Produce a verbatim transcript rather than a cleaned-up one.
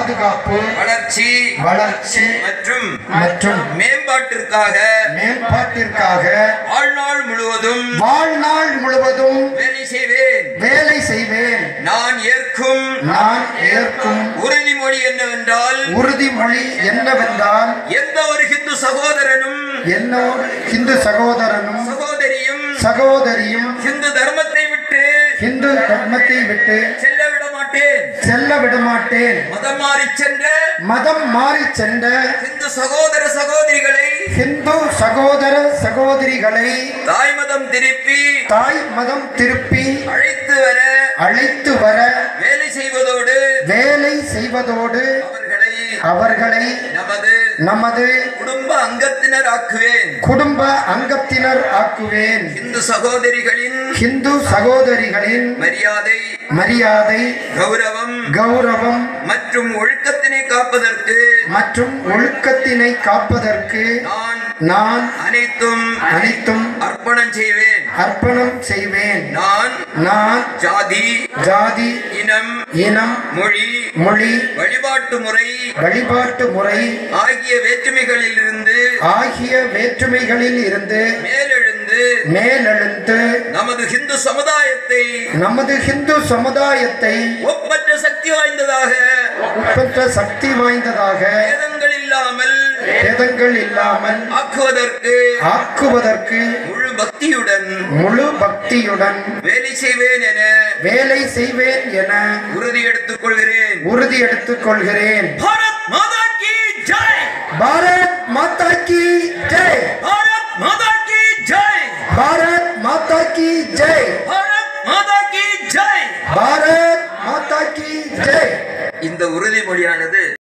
பாதுகாப்பு வளர்ச்சி வளர்ச்சி மற்றும் மற்றும் மேம்பாட்டிற்காக மேம்பாட்டிற்காக வாழ்நாள் முழுவதும் வாழ்நாள் முழுவதும் வேலை செய்வேன் வேலை செய்வேன். நான் ஏற்கும் நான் ஏற்கும் உறுதிமொழி என்னவென்றால் உறுதிமொழி என்னவென்றால் எந்த ஒரு ஹிந்து சகோதரனும் என்னோடு ஹிந்து சகோதரனும் சகோதரியும் சகோதரியும் ஹிந்து தர்மத்தை விட்டு ஹிந்து தர்மத்தை விட்டு செல்ல விட மாட்டேன் செல்ல விடமாட்டேன். மதம் மாறி சென்ற மதம் மாறி சென்ற ஹிந்து சகோதர சகோதரிகளை ஹிந்து சகோதர சகோதரிகளை தாய் மதம் திருப்பி தாய் மதம் திருப்பி அழைத்து வர அழைத்து வர வேலை செய்வதோடு வேலை செய்வதோடு அவர்களை அவர்களை நமது நமது குடும்ப அங்கத்தினர் ஆக்குவேன். குடும்ப அங்கத்தினர் ஆக்குவேன். இந்து சகோதரிகளின் ஹிந்து சகோதரிகளின் மரியாதை மரியாதை கௌரவம் கௌரவம் மற்றும் ஒழுக்கத்தினை காப்பதற்கு மற்றும் ஒழுக்கத்தினை காப்பதற்கு நான் நான் அனைத்தும் அனைத்தும் அர்ப்பணம் செய்வேன். அர்ப்பணம் செய்வேன். நான் நான் ஜாதி ஜாதி இனம் இனம் மொழி மொழி வழிபாட்டு முறை வழிபாட்டு முறை ஆகிய வேற்றுமைகளில் இருந்து ஆகிய வேற்றுமைகளில் இருந்து மேலெழுந்து மேலெழுந்து நமது ஹிந்து சமுதாயத்தை நமது ஹிந்து சமுதாயத்தை ஒப்பற்ற சக்தி வாய்ந்ததாக ஒப்பற்ற சக்தி வாய்ந்ததாக வேதங்கள் இல்லாமல் வேதங்கள் இல்லாமல் ஆக்குவதற்கு ஆக்குவதற்கு முழு பக்தியுடன் முழு பக்தியுடன் வேலை செய்வேன் என வேலை செய்வேன் என உறுதி எடுத்துக் கொள்கிறேன். உறுதி எடுத்துக் கொள்கிறேன். பாரத் மாதா கி ஜெய். பாரத் மாதா கி ஜெய். பாரத் மாதா கி ஜெய். பாரத் மாதா கி ஜெய். பாரத் மாதா கி ஜெய். பாரத் மாதா கி ஜெய். இந்த உறுதிமொழியானது